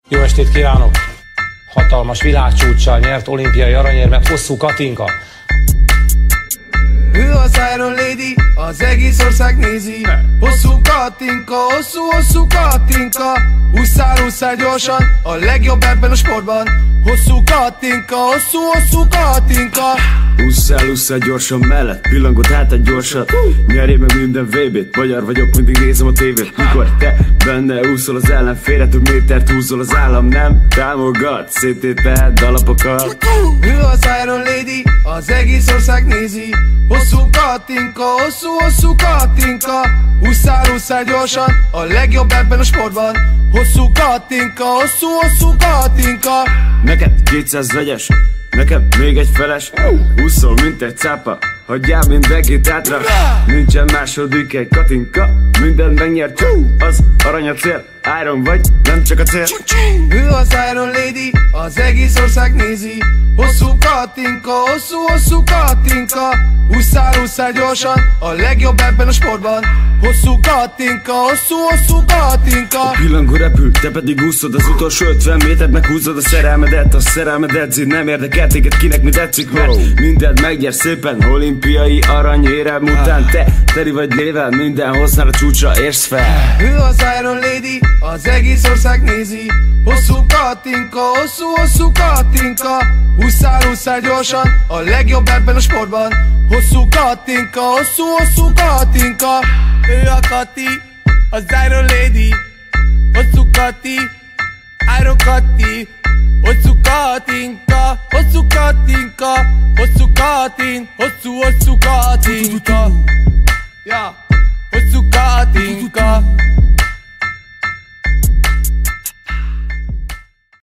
Jó estét kívánok! Hatalmas világcsúccsal nyert olimpiai aranyérmet Hosszú Katinka. Ő az Iron Lady, az egész ország nézi. Hosszú Katinka, hosszú Katinka. Ússzál gyorsan, a legjobb ebben a sportban. Hosszú Katinka, hosszú Katinka. Ússzál gyorsan mellett, pillangot átad gyorsan. Nyerjél meg minden VB-t, magyar vagyok, mindig nézem a tévét. Mikor te benne úszol az ellenfélre, több métert húzol, az állam nem támogat, széttéted alapokat. Ő az Iron Lady, az egész ország nézi. Hosszú Katinka, hosszú Katinka. Ússzál gyorsan, a legjobb ebben a sportban. Hosszú Katinka, hosszú Katinka. Neked 200 vegyes, nekem még egy feles. Úszol, mint egy cápa, hagyjál mindenkit hátra. Nincsen második egy Katinka, mindent megnyert, az arany a cél. Iron vagy, nem csak a cél. Ő az Iron Lady, az egész ország nézi. Hosszú Katinka, hosszú Katinka. Ússzál gyorsan, a legjobb ebben a sportban. Hosszú Katinka, hosszú Katinka. A pillangó repül, te pedig úszod az utolsó 50 métert, meghúzod a szerelmedet. A szerelmed edzi, nem érdekel téged, kinek mi tetszik, mert mindent megnyer szépen. Olimpiai aranyérem után te teli vagy lével, minden hoznál a csúcsra érsz fel. Ő az Iron Lady, az egész ország nézi. Hosszú Katinka, hosszú Katinka. Ússzál gyorsan, a legjobb ebben a sportban. Hosszú Katinka, hosszú Katinka. Ő a Kati, az Iron Lady. Hosszú Kati, Iron Kati. Hosszú Katinka, hosszú Katinka. Hosszú Katin, hosszú Katinka. Ja, hosszú Katinka.